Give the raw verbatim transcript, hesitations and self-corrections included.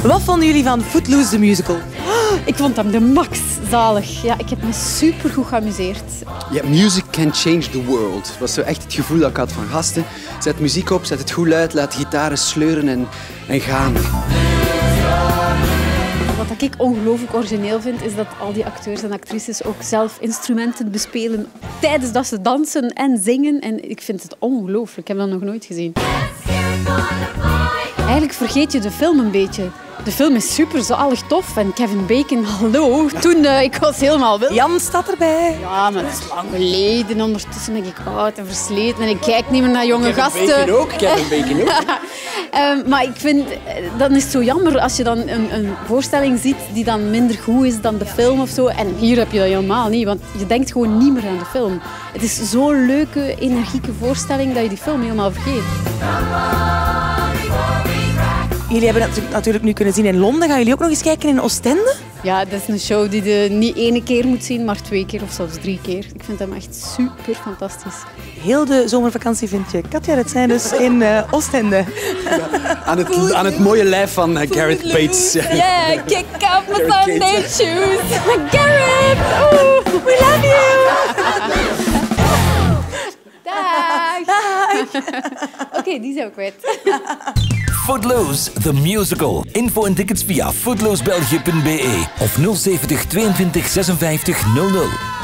Wat vonden jullie van Footloose, de musical? Ik vond hem de max zalig. Ja, ik heb me supergoed geamuseerd. Ja, music can change the world. Dat was zo echt het gevoel dat ik had van gasten. Zet muziek op, zet het goed uit, laat de gitaren sleuren en, en gaan. Wat ik ongelooflijk origineel vind, is dat al die acteurs en actrices ook zelf instrumenten bespelen tijdens dat ze dansen en zingen. En ik vind het ongelooflijk. Ik heb dat nog nooit gezien. Eigenlijk vergeet je de film een beetje. De film is super zalig tof en Kevin Bacon, hallo. Toen, uh, ik was helemaal wild. Jan staat erbij. Ja, maar dat is lang geleden. Ondertussen ben ik oud en versleten en ik kijk niet meer naar jonge Kevin gasten. Bacon ook, Kevin Bacon ook. um, maar ik vind, dan is het zo jammer als je dan een, een voorstelling ziet die dan minder goed is dan de film of zo. En hier heb je dat helemaal niet, want je denkt gewoon niet meer aan de film. Het is zo'n leuke, energieke voorstelling dat je die film helemaal vergeet. Jullie hebben het natuurlijk nu kunnen zien in Londen. Gaan jullie ook nog eens kijken in Oostende? Ja, dat is een show die je niet één keer moet zien, maar twee keer of zelfs drie keer. Ik vind hem echt super fantastisch. Heel de zomervakantie vind je Katja Retsijn dus in uh, Oostende. Ja, aan, het, aan het mooie lijf van uh, Gareth Bates. Yeah, kick up my Sunday shoes. Gareth, oh, we love you. Dag. Oké, okay, die zijn we kwijt. Footloose, the musical. Info en tickets via footloosebelgië punt be of nul zeventig tweeëntwintig zesenvijftig nul nul.